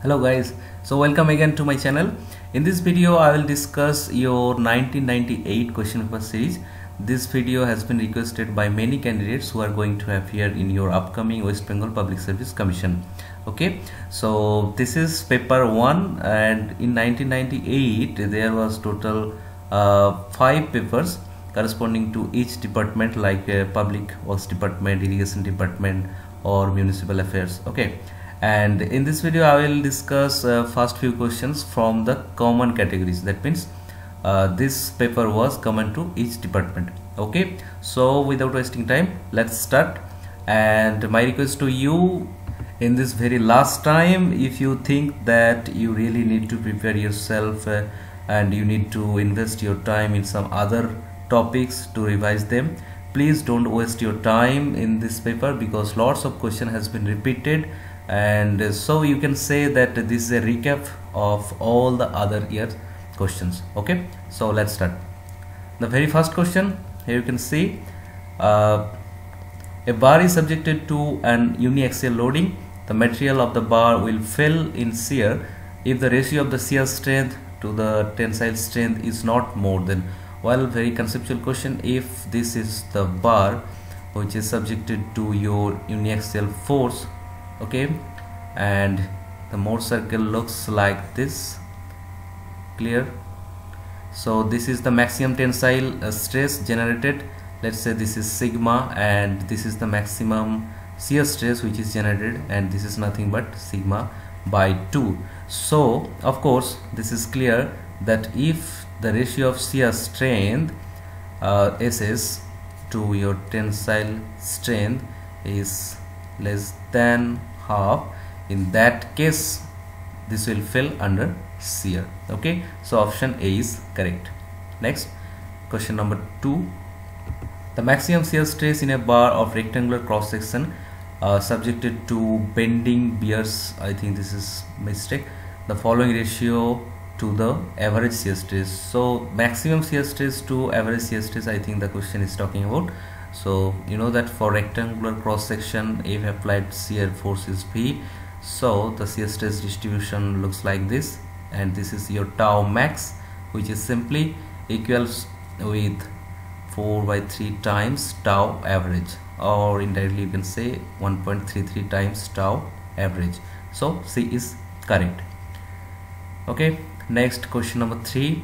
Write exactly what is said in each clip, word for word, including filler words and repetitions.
Hello guys, so welcome again to my channel. In this video I will discuss your nineteen ninety-eight question paper series. This video has been requested by many candidates who are going to appear in your upcoming West Bengal Public Service Commission. Okay, so this is paper one, and in nineteen ninety-eight there was total uh, five papers corresponding to each department, like uh, public works department, irrigation department or municipal affairs. Okay, and in this video I will discuss uh, first few questions from the common categories. That means uh, this paper was common to each department. Okay, so without wasting time, let's start. And my request to you, in this very last time, if you think that you really need to prepare yourself uh, and you need to invest your time in some other topics to revise them, please don't waste your time in this paper, because lots of question has been repeated, and uh, so you can say that this is a recap of all the other years questions. Okay, so let's start. The very first question, here you can see uh, a bar is subjected to an uniaxial loading. The material of the bar will fail in shear if the ratio of the shear strength to the tensile strength is not more than, well, very conceptual question. If this is the bar which is subjected to your uniaxial force, okay, and the Mohr circle looks like this, clear? So this is the maximum tensile uh, stress generated. Let's say this is sigma, and this is the maximum shear stress which is generated, and this is nothing but sigma by two. So of course this is clear that if the ratio of shear strength uh, S S to your tensile strength is less than half, in that case this will fall under shear. Okay, so option A is correct. Next, question number two. The maximum shear stress in a bar of rectangular cross section uh, subjected to bending bears, I think this is mistake, the following ratio to the average shear stress. So maximum shear stress to average shear stress, I think the question is talking about. So you know that for rectangular cross section, if applied shear force is V, so the shear stress distribution looks like this, and this is your tau max, which is simply equals with four by three times tau average, or indirectly you can say one point three three times tau average. So C is correct. Okay, next, question number three.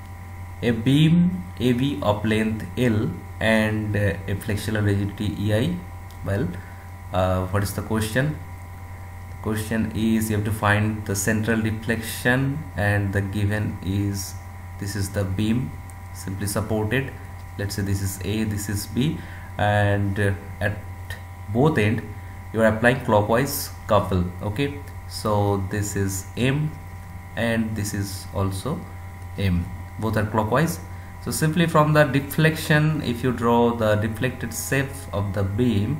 A beam A B of length L and uh, a flexural rigidity E I. Well, uh, what is the question? The question is you have to find the central deflection, and the given is this is the beam simply supported. Let's say this is A, this is B, and uh, at both end you are applying clockwise couple. Okay, so this is M and this is also M, both are clockwise. So simply from the deflection, if you draw the deflected shape of the beam,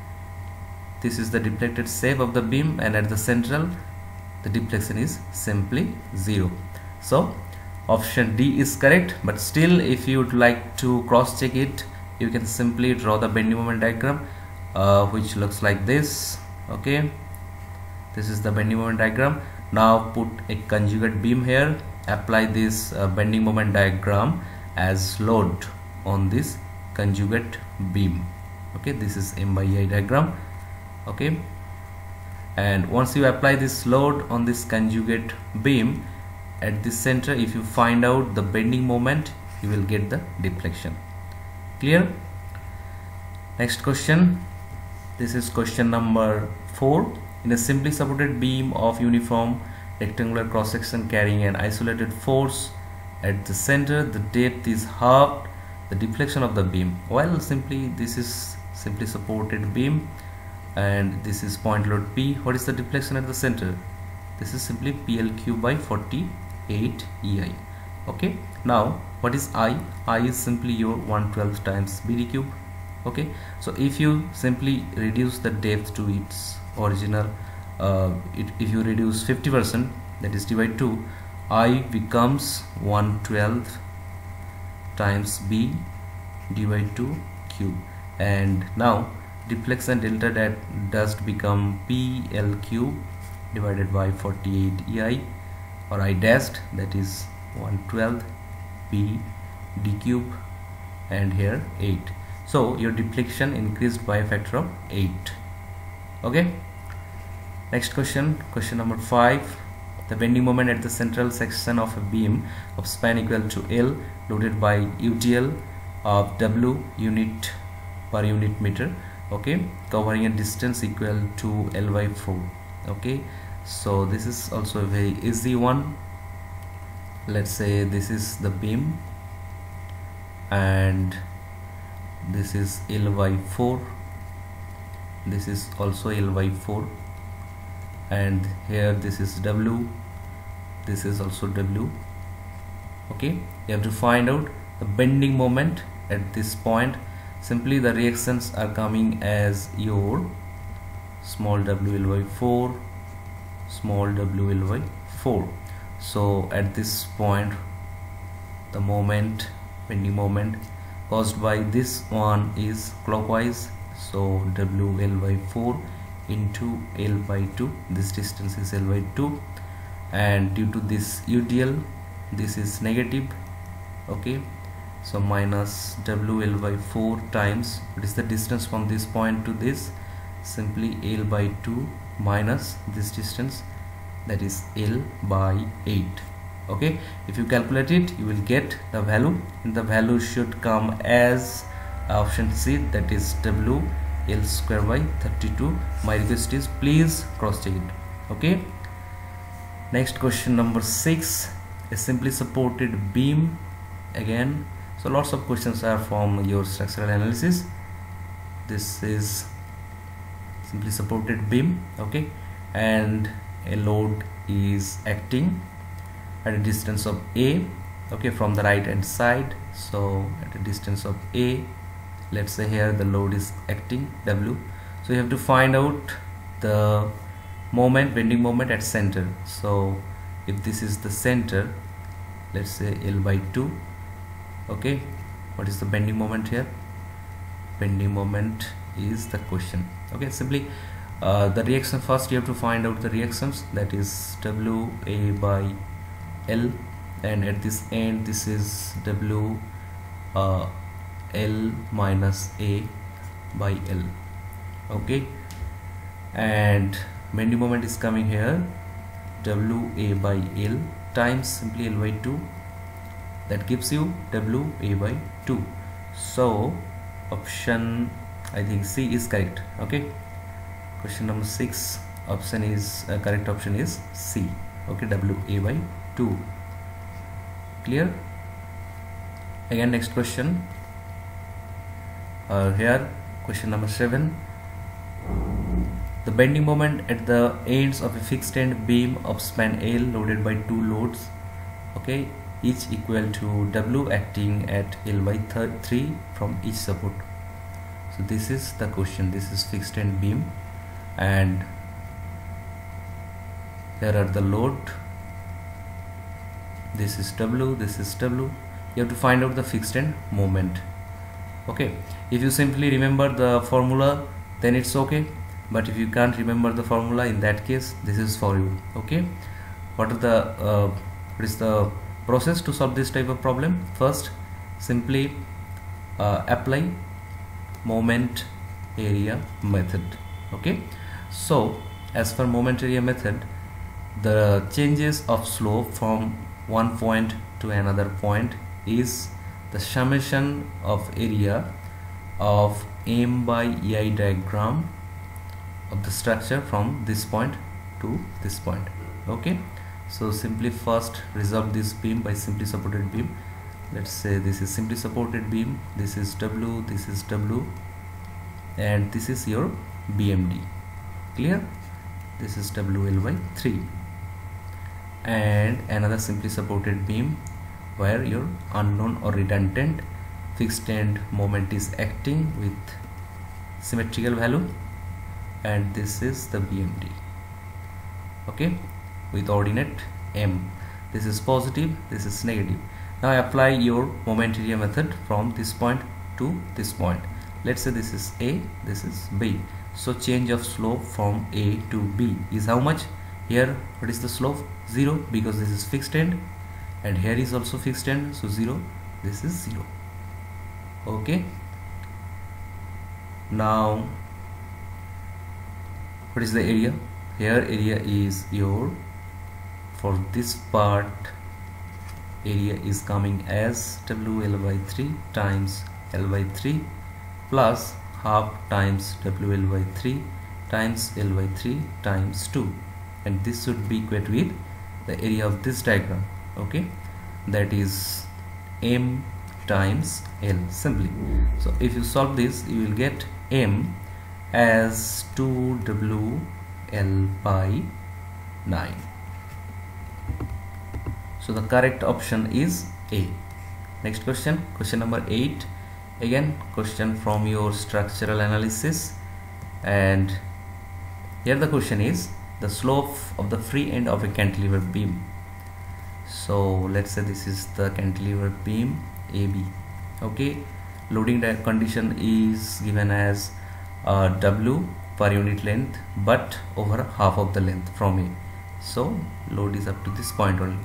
this is the deflected shape of the beam, and at the central the deflection is simply zero. So option D is correct, but still if you would like to cross check it, you can simply draw the bending moment diagram uh, which looks like this. Okay, this is the bending moment diagram. Now put a conjugate beam here, apply this uh, bending moment diagram as load on this conjugate beam. Okay, this is M by I diagram. Okay, and once you apply this load on this conjugate beam, at the center, if you find out the bending moment, you will get the deflection. Clear? Next question. This is question number four. In a simply supported beam of uniform rectangular cross section carrying an isolated force at the center, the depth is halved, the deflection of the beam. Well, simply this is simply supported beam, and this is point load P. What is the deflection at the center? This is simply P L Q by forty-eight E I. Okay, now what is I? I is simply your one hundred twelve times B D cube. Okay, so if you simply reduce the depth to its original, uh, it, if you reduce fifty percent, that is divide two, I becomes one hundred twelve times B divide two cube, and now deflection delta that does become P L cube divided by forty-eight E I or I dashed, that is one twelfth P d cube, and here eight. So your deflection increased by a factor of eight. Okay, next question, question number five. The bending moment at the central section of a beam of span equal to L loaded by U T L of W unit per unit meter, okay, covering a distance equal to L by four. Okay, so this is also a very easy one. Let's say this is the beam and this is L by four, this is also L by four, and here this is W, this is also W. Okay, you have to find out the bending moment at this point. Simply the reactions are coming as your small w L by four, small w L by four. So at this point the moment, bending moment caused by this one is clockwise, so W L by four into L by two, this distance is L by two, and due to this U T L this is negative. Okay, so minus W L by four times, what is the distance from this point to this? Simply L by two minus this distance, that is L by eight. Okay, if you calculate it you will get the value, and the value should come as option C, that is W L square by thirty-two. My request is please cross check it. Okay, next question number six. A simply supported beam again. So lots of questions are from your structural analysis. This is simply supported beam, okay, and a load is acting at a distance of A, okay, from the right hand side. So at a distance of A, let's say here the load is acting W. So you have to find out the moment, bending moment at center. So if this is the center, let's say L by two. Okay, what is the bending moment here? Bending moment is the question. Okay, simply uh, the reaction, first you have to find out the reactions, that is W A by L, and at this end this is W uh, L minus A by L. Okay, and bending moment is coming here, W A by L times simply L by two, that gives you W A by two. So option, I think C is correct. Okay, question number six, option is uh, correct option is C. Okay, W A by two. Clear? Again, next question. Uh, here, question number seven. The bending moment at the ends of a fixed end beam of span L loaded by two loads, okay, each equal to W acting at L by three from each support. So this is the question. This is fixed end beam, and here are the load. This is W, this is W. You have to find out the fixed end moment. Okay, if you simply remember the formula, then it's okay, but if you can't remember the formula, in that case this is for you. Okay, what are the uh, what is the process to solve this type of problem? First, simply uh, apply moment area method. Okay, so as per moment area method, the changes of slope from one point to another point is the summation of area of M by E I diagram of the structure from this point to this point. Okay, so simply first resolve this beam by simply supported beam. Let's say this is simply supported beam, this is W, this is W, and this is your B M D. Clear? This is W L by three, and another simply supported beam where your unknown or redundant fixed end moment is acting with symmetrical value, and this is the B M D. Okay, with ordinate M. This is positive, this is negative. Now apply your moment area method from this point to this point. Let's say this is A, this is B. So change of slope from A to B is how much? Here what is the slope? Zero, because this is fixed end, and here is also fixed end, so zero, this is zero. Okay, now what is the area? Here area is your, for this part area is coming as W L by three times L by three plus half times W L by three times L by three times two, and this should be equal with the area of this diagram. Okay, that is M times L simply. So if you solve this, you will get M as two W L by nine. So the correct option is A. Next question, question number eight. Again, question from your structural analysis, and here the question is the slope of the free end of a cantilever beam. So let's say this is the cantilever beam A B. Okay, loading condition is given as uh, W per unit length, but over half of the length from A. So load is up to this point only.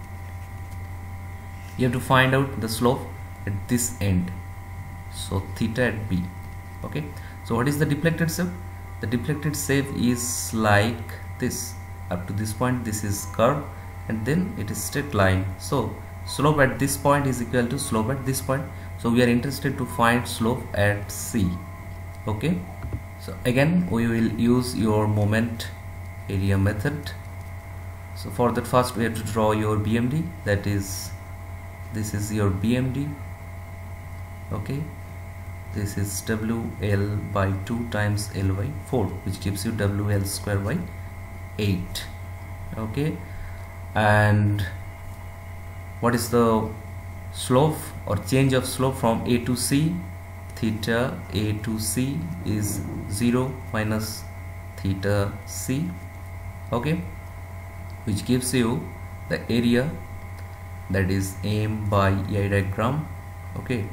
You have to find out the slope at this end, so theta at B. Okay, so what is the deflected shape? The deflected shape is like this. Up to this point this is curve, and then it is straight line. So slope at this point is equal to slope at this point. So we are interested to find slope at C. Okay, so again we will use your moment area method. So for that, first we have to draw your B M D, that is, this is your B M D. Okay, this is W L by two times L by four, which gives you W L square by eight. Okay, and what is the slope or change of slope from A to C? Theta A to C is zero minus theta C. Okay, which gives you the area, that is M by E I diagram. Okay,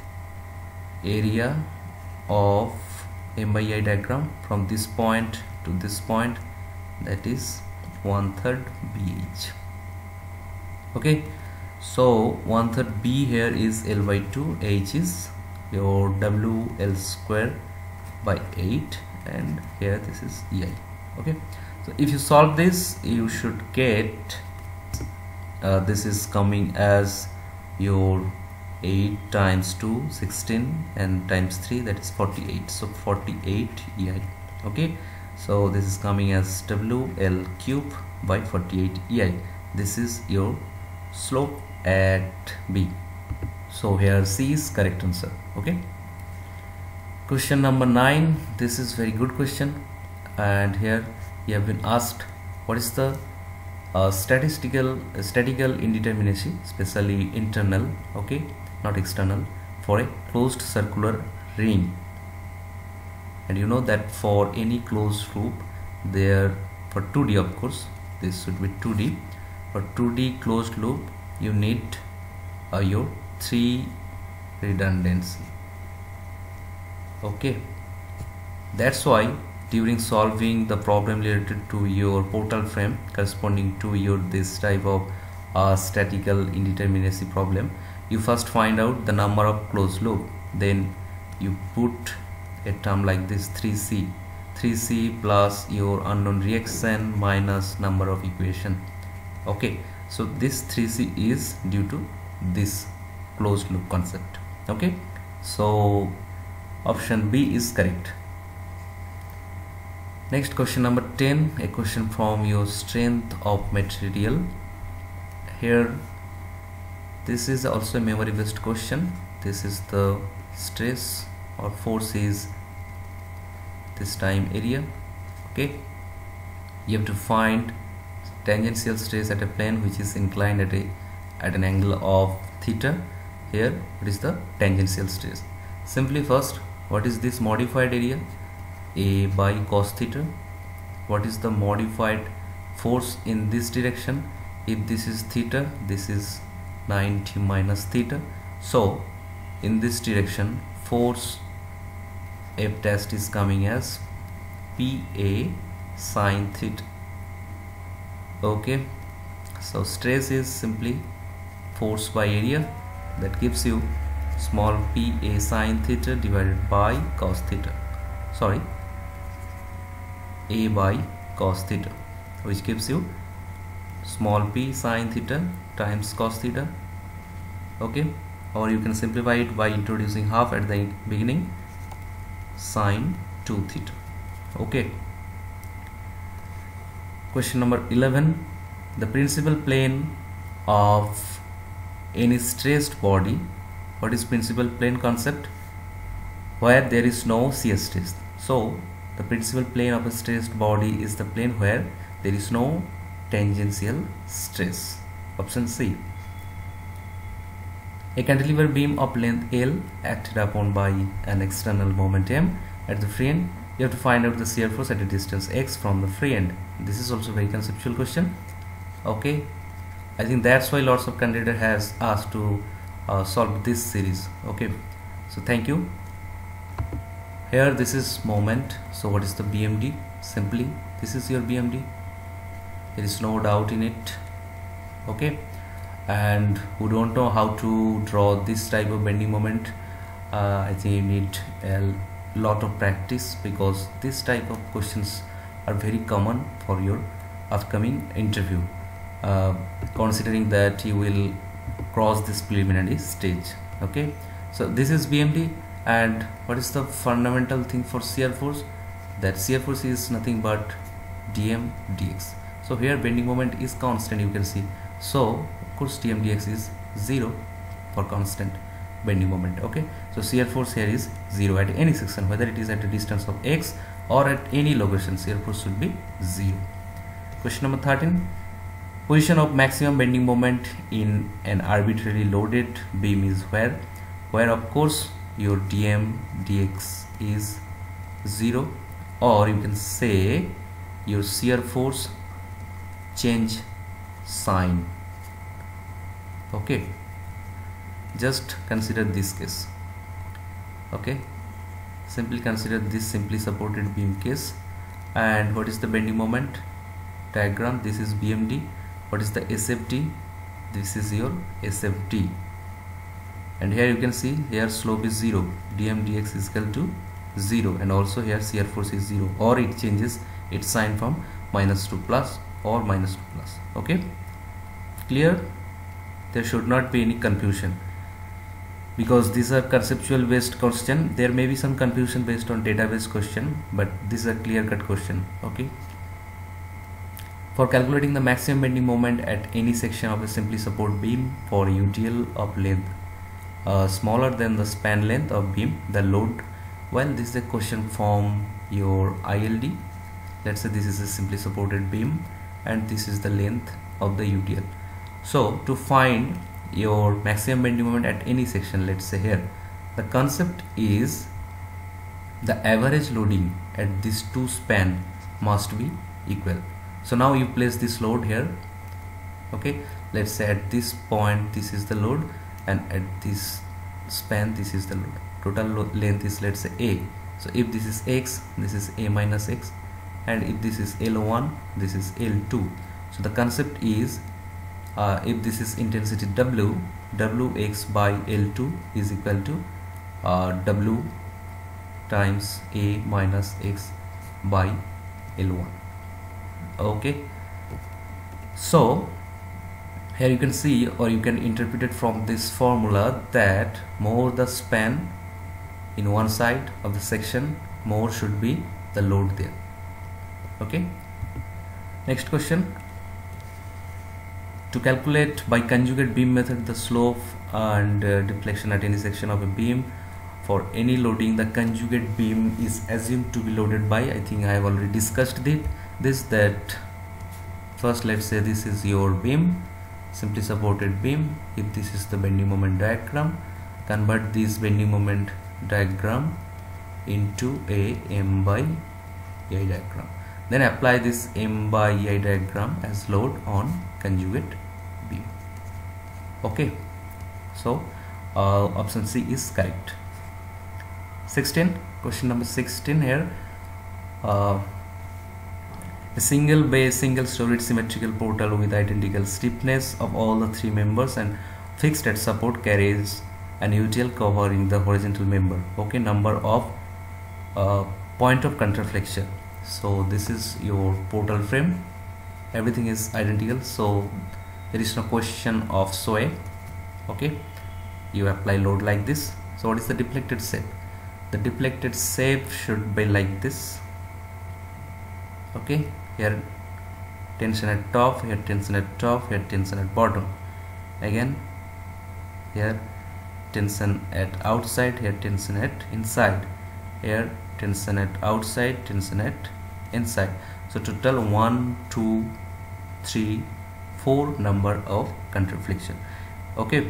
area of M by E I diagram from this point to this point, that is one third B H. Okay, so one third B here is L by two, H is your W L square by eight, and here this is E I. Okay, so if you solve this, you should get uh, this is coming as your eight times two, sixteen, and times three, that is forty-eight. So forty-eight E I. Okay, so this is coming as W L cube by forty-eight E I. This is your slope at B. So here C is correct answer. Okay, question number nine. This is very good question, and here you have been asked what is the uh, statistical uh, statistical indeterminacy, especially internal, okay, not external, for a closed circular ring. And you know that for any closed loop, there, for two D of course, this should be two D. For two D closed loop, you need uh, your three redundancy. Okay, that's why during solving the problem related to your portal frame corresponding to your this type of uh, statistical indeterminacy problem, you first find out the number of closed loop, then you put a term like this three C, three C plus your unknown reaction minus number of equation. Okay, so this three C is due to this closed loop concept. Okay, so option B is correct. Next, question number ten, a question from your strength of material. Here this is also a memory based question. This is the stress or force is this time area. Okay, you have to find tangential stress at a plane which is inclined at a at an angle of theta. Here what is the tangential stress? Simply first, what is this modified area? A by cos theta. What is the modified force in this direction? If this is theta, this is ninety minus theta. So in this direction, force F dash is coming as P A sine theta. Okay, so stress is simply force by area, that gives you small p a sine theta divided by cos theta, sorry a by cos theta, which gives you small p sine theta times cos theta. Okay, or you can simplify it by introducing half at the beginning, sine two theta. Okay, question number eleven. The principal plane of any stressed body. What is principal plane concept? Where there is no shear stress. So the principal plane of a stressed body is the plane where there is no tangential stress. Option C. A cantilever beam of length L acted upon by an external moment M at the free end. You have to find out the shear force at a distance x from the free end. This is also a very conceptual question. Okay, I think that's why lots of candidate has asked to uh, solve this series. Okay, so thank you. Here this is moment. So what is the B M D? Simply this is your B M D. There is no doubt in it. Okay, and who don't know how to draw this type of bending moment, uh, I think you need a lot of practice, because this type of questions are very common for your upcoming interview, uh, considering that you will cross this preliminary stage. Okay, so this is B M D, and what is the fundamental thing for shear force? That shear force is nothing but dm dx. So here bending moment is constant, you can see, so of course dm dx is zero for constant bending moment. Okay, so shear force here is zero at any section, whether it is at a distance of x or at any location, shear force should be zero. Question number thirteen. Position of maximum bending moment in an arbitrarily loaded beam is where? Where of course your dm dx is zero, or you can say your shear force change sign. Okay, just consider this case. Okay, simply consider this simply supported beam case. And what is the bending moment diagram? This is B M D. What is the S F T? This is your S F T. And here you can see here slope is zero, dm dx is equal to zero, and also here shear force is zero, or it changes its sign from minus to plus or minus to plus. Okay, clear? There should not be any confusion, because these are conceptual based question. There may be some confusion based on database question, but this is a clear cut question. Okay, for calculating the maximum bending moment at any section of a simply support beam for U T L of length uh, smaller than the span length of beam, the load, well, this is a question from your I L D. Let's say this is a simply supported beam and this is the length of the U T L. So to find your maximum bending moment at any section, let's say here, the concept is the average loading at these two span must be equal. So now you place this load here. Okay, let's say at this point this is the load, and at this span this is the load. Total length is, let's say, A. So if this is x, this is A minus x, and if this is L one, this is L two. So the concept is uh, if this is intensity W, Wx by L two is equal to uh, W times A minus x by L one. Okay, so here you can see, or you can interpret it from this formula, that more the span in one side of the section, more should be the load there. Okay, next question. To calculate by conjugate beam method the slope and uh, deflection at any section of a beam for any loading, the conjugate beam is assumed to be loaded by, I think I have already discussed it, this that first let's say this is your beam, simply supported beam. If this is the bending moment diagram, convert this bending moment diagram into a M by E diagram, then apply this M by E diagram as load on conjugate beam. Okay, so uh, option C is correct. sixteen, question number sixteen here. Uh, A single bay, single storied symmetrical portal with identical stiffness of all the three members and fixed at support carries an U T L covering the horizontal member. Okay, number of uh, point of contraflexion. So this is your portal frame. Everything is identical, so there is no question of sway. Okay, you apply load like this. So what is the deflected shape? The deflected shape should be like this. Okay, here tension at top, here tension at top, here tension at bottom. Again here tension at outside, here tension at inside, here tension at outside, tension at inside. So total one, two, three, four number of contraflexion. Okay,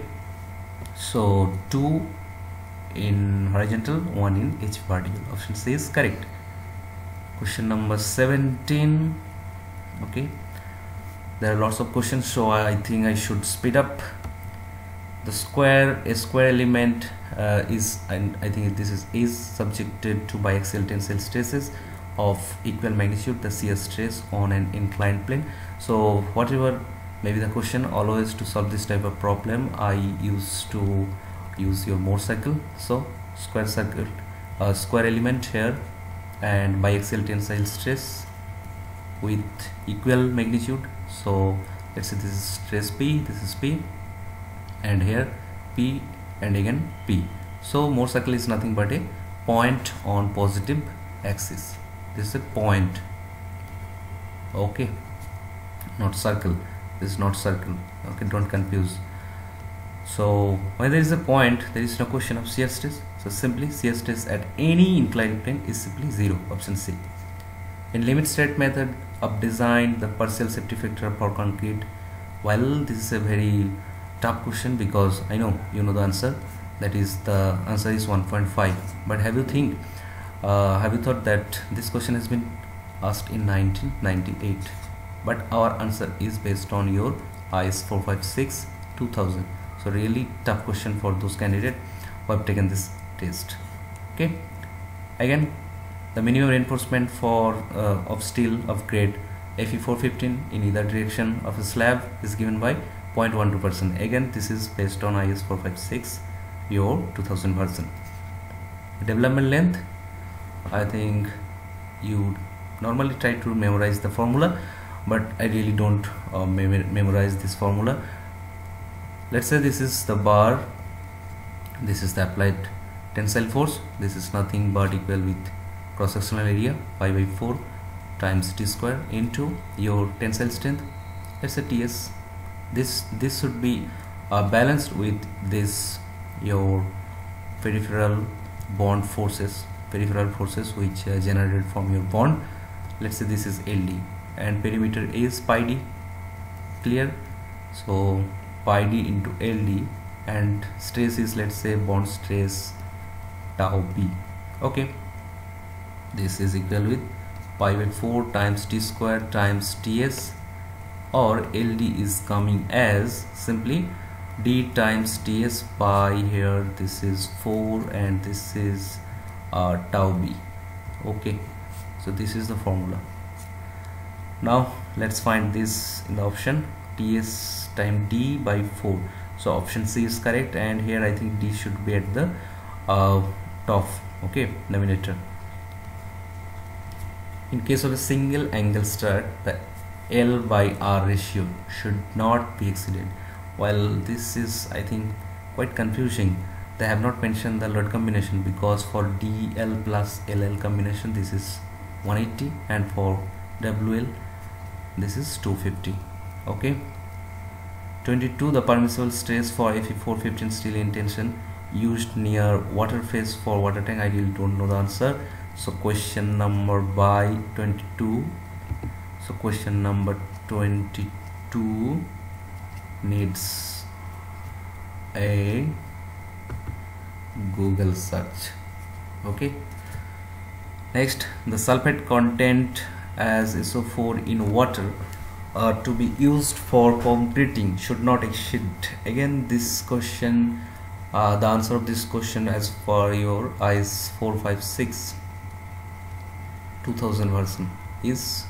so two in horizontal, one in each vertical. Option C is correct. Question number seventeen. Okay, there are lots of questions, so I think I should speed up. The square a square element uh, is, and I think this is is subjected to biaxial tensile stresses of equal magnitude, the shear stress on an inclined plane. So whatever may be the question, always to solve this type of problem I used to use your Mohr cycle. So square circle, uh, square element here, and biaxial tensile stress with equal magnitude. So let's say this is stress P, this is P, and here P, and again P. So Mohr circle is nothing but a point on positive axis. This is a point. Okay, not circle. This is not circle. Okay, don't confuse. So when there is a point, there is no question of shear stress. So simply shear stress at any inclined plane is simply zero. Option C. In limit state method of design, the partial safety factor for concrete. Well, this is a very tough question because I know you know the answer. That is, the answer is one point five. But have you think? Uh, have you thought that this question has been asked in nineteen ninety-eight? But our answer is based on your I S four five six two thousand. So really tough question for those candidates who have taken this test. Okay, again the minimum reinforcement for uh, of steel of grade F E four fifteen in either direction of a slab is given by zero point one two percent. Again, this is based on I S four five six, your two thousand version. Development length, I think you normally try to memorize the formula, but I really don't uh, mem memorize this formula. Let's say this is the bar, this is the applied tensile force, this is nothing but equal with cross-sectional area pi by four times t square into your tensile strength, let's say T S. This this should be uh, balanced with this your peripheral bond forces, peripheral forces which uh, generated from your bond. Let's say this is L D and perimeter is pi d. Clear? So pi d into L D, and stress is, let's say, bond stress tau b. Okay, this is equal with pi by four times t square times ts, or L D is coming as simply d times ts pi. Here this is four and this is uh, tau b. Okay, so this is the formula. Now let's find this in the option, ts times d by four. So option C is correct, and here I think d should be at the uh, top, okay, denominator. In case of a single angle strut, the L by R ratio should not be exceeded. While this is, I think, quite confusing, they have not mentioned the load combination, because for D L plus L L combination this is one eighty, and for W L this is two fifty. Okay. twenty-two, the permissible stress for F E four fifteen steel in tension used near water phase for water tank. I really don't know the answer. So question number by twenty-two. So question number twenty-two needs a Google search. Okay. Next, the sulfate content as S O four in water uh, to be used for concreting should not exceed. Again, this question, uh, the answer of this question as for your I S four five six two thousand version is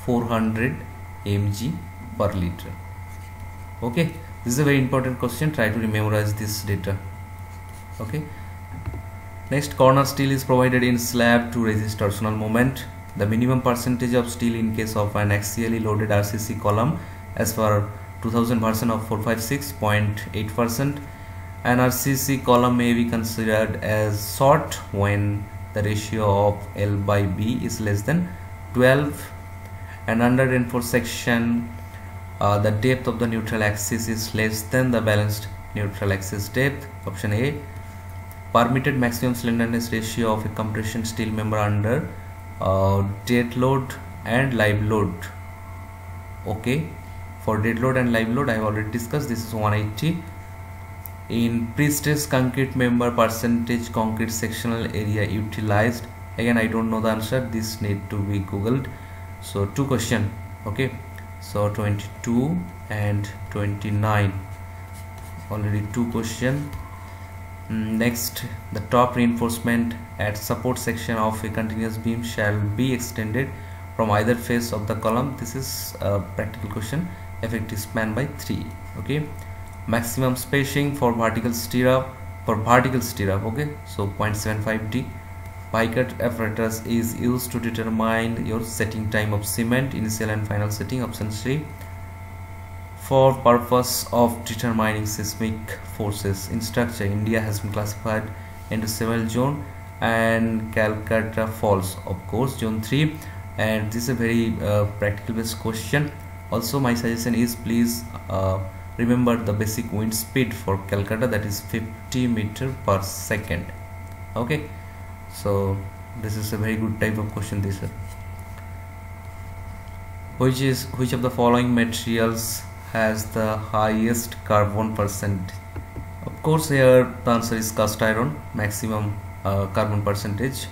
four hundred milligrams per liter. Okay, this is a very important question. Try to memorize this data. Okay, next, corner steel is provided in slab to resist torsional moment. The minimum percentage of steel in case of an axially loaded R C C column as per two thousand version of four fifty-six, zero point eight percent. An R C C column may be considered as short when the ratio of L by B is less than twelve, and under reinforced section uh, the depth of the neutral axis is less than the balanced neutral axis depth. Option A. Permitted maximum slenderness ratio of a compression steel member under uh, dead load and live load. Okay, for dead load and live load I have already discussed, this is one eighty. In pre-stressed concrete member, percentage concrete sectional area utilized. Again, I don't know the answer, this need to be googled. So two question. Okay, so twenty-two and twenty-nine, already two question. Next, the top reinforcement at support section of a continuous beam shall be extended from either face of the column. This is a practical question. Effective span by three. Okay, maximum spacing for vertical stirrup for vertical stirrup. Okay, so zero point seven five D. Pie cut apparatus is used to determine your setting time of cement, initial and final setting. Option C. For purpose of determining seismic forces in structure, India has been classified into several zones, and Calcutta falls, of course, zone three. And this is a very uh, practical based question. Also, my suggestion is please uh, remember the basic wind speed for Calcutta, that is fifty meter per second. Okay, so this is a very good type of question. This is which is which of the following materials has the highest carbon percent? Of course, here the answer is cast iron, maximum uh, carbon percentage.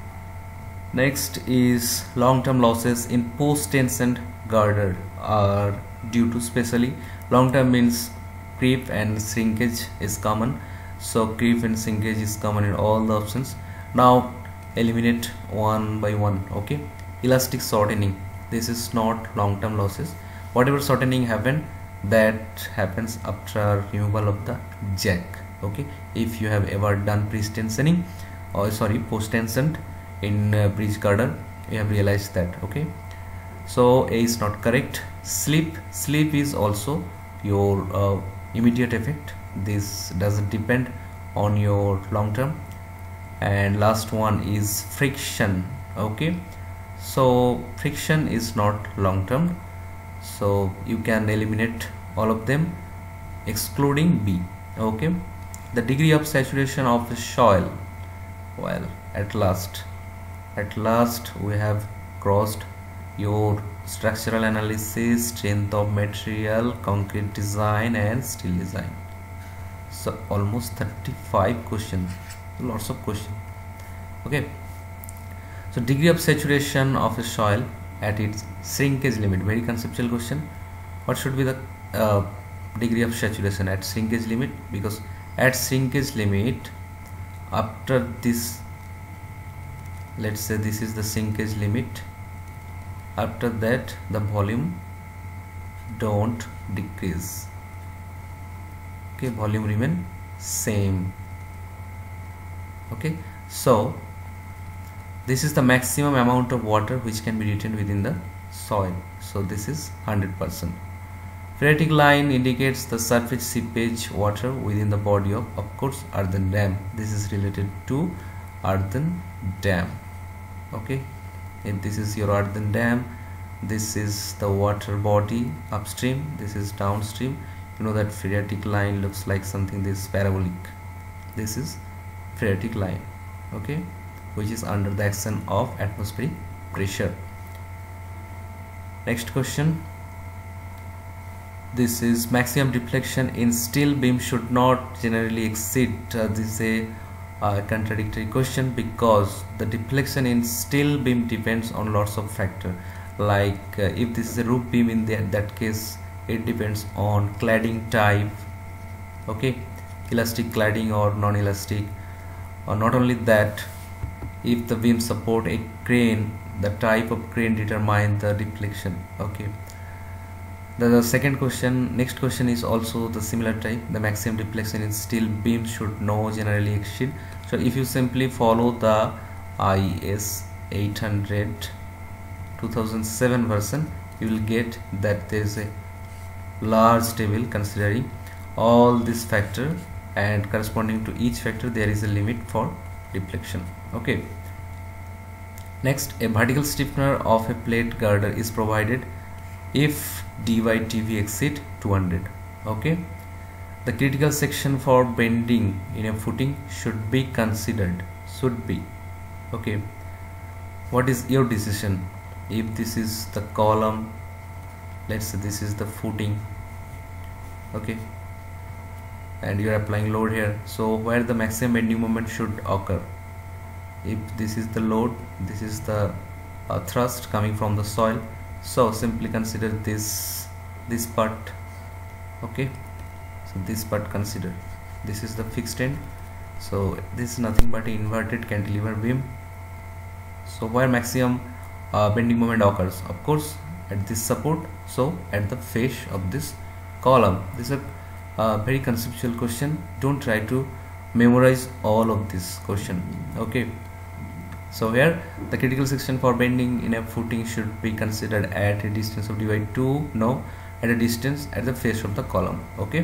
Next is long-term losses in post-tension girder are due to, specially long-term means creep and shrinkage is common, so creep and shrinkage is common in all the options. Now eliminate one by one. Okay, elastic shortening, this is not long-term losses. Whatever shortening happen, that happens after removal of the jack. Okay, if you have ever done pre-tensioning or sorry post-tension in uh, bridge girder, you have realized that. Okay, so A is not correct. Slip, slip is also your uh, immediate effect. This doesn't depend on your long term. And last one is friction. Okay, so friction is not long term, so you can eliminate all of them excluding B. Okay, the degree of saturation of the soil. Well, at last at last we have crossed your structural analysis, strength of material, concrete design and steel design. So almost thirty-five questions, lots of questions. Okay, so degree of saturation of a soil at its shrinkage limit, very conceptual question. What should be the uh, degree of saturation at shrinkage limit? Because at shrinkage limit, after this, let's say this is the shrinkage limit, after that the volume don't decrease. Okay, volume remain same. Okay, so this is the maximum amount of water which can be retained within the soil, so this is one hundred percent. Phreatic line indicates the surface seepage water within the body of, of course, earthen dam. This is related to earthen dam. Okay, if this is your earthen dam, this is the water body upstream, this is downstream. You know that phreatic line looks like something this parabolic. This is phreatic line. Okay, which is under the action of atmospheric pressure. Next question. This is maximum deflection in steel beam should not generally exceed. Uh, this is a uh, contradictory question, because the deflection in steel beam depends on lots of factors. Like uh, if this is a roof beam, in that, that case it depends on cladding type. Okay, elastic cladding or non-elastic. Or not only that, if the beam support a crane, the type of grain determine the deflection. Okay, the, the second question, next question is also the similar type. The maximum deflection in steel beam should not generally exceed. So if you simply follow the I S eight hundred two thousand seven version, you will get that there is a large table considering all this factor, and corresponding to each factor there is a limit for deflection. Okay, next, a vertical stiffener of a plate girder is provided if d by tv exceed two hundred. Okay, the critical section for bending in a footing should be considered, should be. Okay, what is your decision? If this is the column, let's say this is the footing, okay, and you are applying load here, so where the maximum bending moment should occur? If this is the load, this is the uh, thrust coming from the soil, so simply consider this this part. Okay, so this part consider, this is the fixed end, so this is nothing but an inverted cantilever beam. So where maximum uh, bending moment occurs? Of course at this support, so at the face of this column. This is a uh, very conceptual question. Don't try to memorize all of this question. Okay, so here the critical section for bending in a footing should be considered at a distance of d by two, no, at a distance at the face of the column. Okay,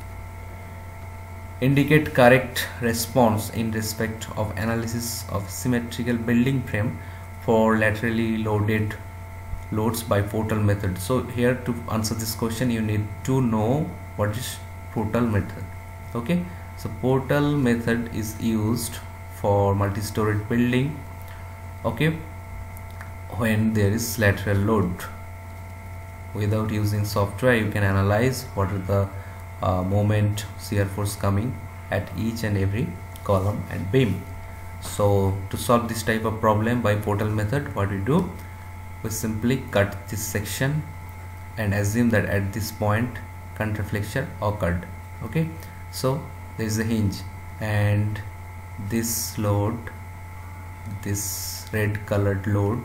indicate correct response in respect of analysis of symmetrical building frame for laterally loaded loads by Portal method. So here to answer this question you need to know what is Portal method. Okay, so Portal method is used for multi-storied building. Okay, when there is lateral load. Without using software you can analyze what are the uh, moment shear force coming at each and every column and beam. So to solve this type of problem by Portal method, what we do, we simply cut this section and assume that at this point counterflexure occurred. Okay, so there is a hinge and this load, this red colored load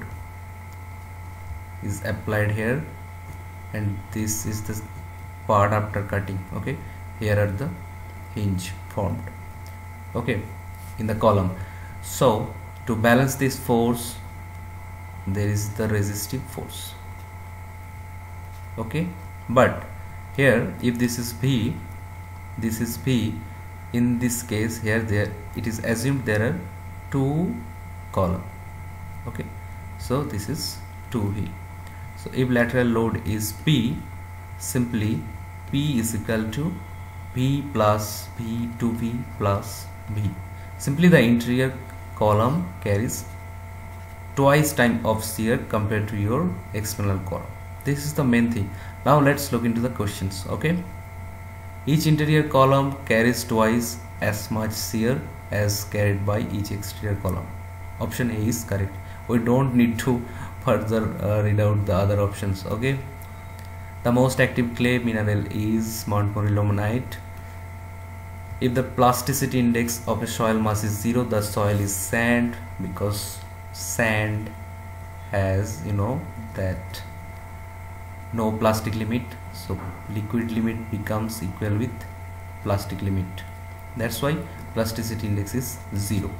is applied here, and this is the part after cutting. Okay, here are the hinge formed, okay, in the column. So to balance this force there is the resistive force. Okay, but here if this is V, this is V, in this case here there it is assumed there are two column. Okay, so this is two V. So if lateral load is P, simply P is equal to P plus V two V plus V. Simply the interior column carries twice time of shear compared to your external column. This is the main thing. Now let's look into the questions. Okay, each interior column carries twice as much shear as carried by each exterior column. Option A is correct. We don't need to further uh, read out the other options. Okay, the most active clay mineral is Montgomery limonite. If the plasticity index of a soil mass is zero, the soil is sand, because sand has, you know, that no plastic limit, so liquid limit becomes equal with plastic limit. That's why plasticity index is zero.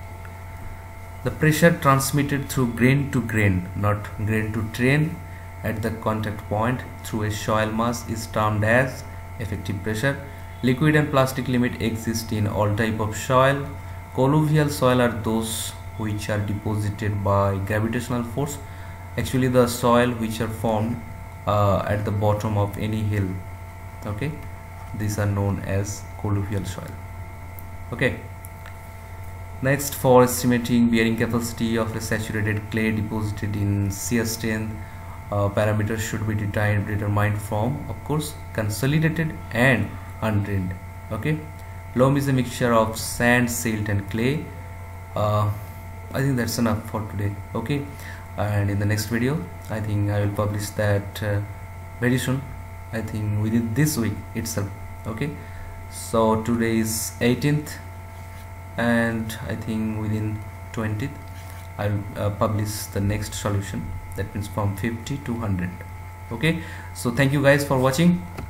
The pressure transmitted through grain to grain, not grain to train, at the contact point through a soil mass is termed as effective pressure. Liquid and plastic limit exist in all type of soil. Colluvial soil are those which are deposited by gravitational force. Actually the soil which are formed uh, at the bottom of any hill, okay, these are known as colluvial soil. Okay, next, for estimating bearing capacity of a saturated clay deposited in shear strength, uh, parameters should be determined, determined from, of course, consolidated and undrained. Okay, loam is a mixture of sand, silt and clay. uh, I think that's enough for today. Okay, and in the next video I think I will publish that uh, very soon, I think within this week itself. Okay, so today is eighteenth and I think within twentieth I'll uh, publish the next solution, that means from fifty to one hundred. Okay, so thank you guys for watching.